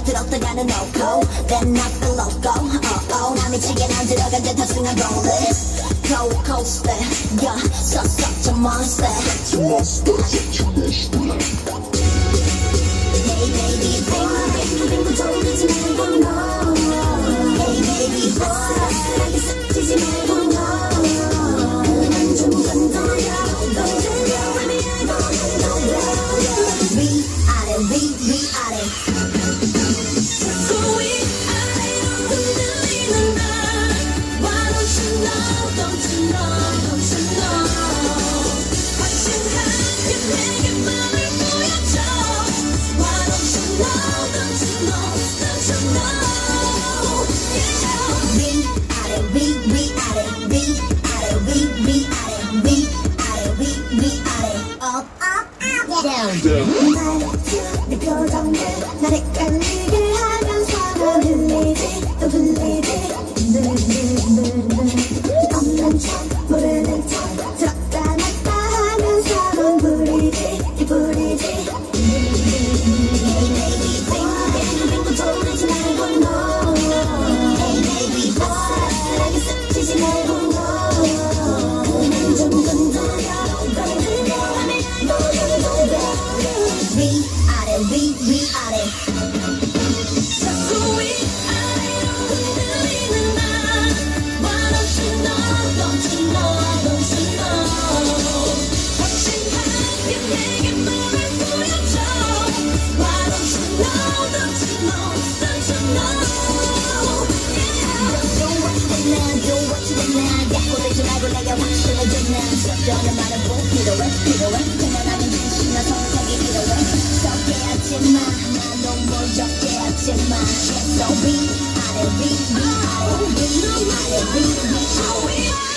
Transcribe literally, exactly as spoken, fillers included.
들었다가는 no go Then I feel loco oh oh 나 미치게 난 들어간 듯 탑승한 rolling Cold coaster yeah so such a monster Hey baby boy 빙빙 돌리지 말고 no Hey baby boy 아슬아슬하게 스치지 말고 no 그만 좀 건드려 건드려 아미야고 건드려 위아래 위 위아래 자꾸 위아래로 흔들리는 나 Why don't you know don't you know don't you know 확신하게 내게 맘을 보여줘 Why don't you know don't you know don't you know yeah. 위아래 위 위아래 위아래 위 위아래 위아래 위 위아래 up up up down 말투 네 표정들 날 헷갈리게 하면서 흘리지 또 흘리지 없는 척 모르는 척 들었다 놨다 하면서 넌 부리지 부리지 Hey baby boy 빙빙 돌리지 말고 no Hey baby boy 아슬아슬하게 스치지 말고 no 그만 좀 건드려 건드려 하면 너 건드려 위아래 위 위아래 자꾸 위아래로 흔들리는 나 Why don't you know don't you know don't you know 확신하게 내게 맘을 보여줘 Why don't you know don't you know don't you know yeah. Do what you did now do what you did now 약골리지 말고 내게 확신을 줘 now 썩더는 말은 꼭 필요해 필요해 그만하면 진심나 정색이 필요해 썩게 하지마 난 너무 적게 하지마 So 위아래 위 위아래 위아래 위 위아래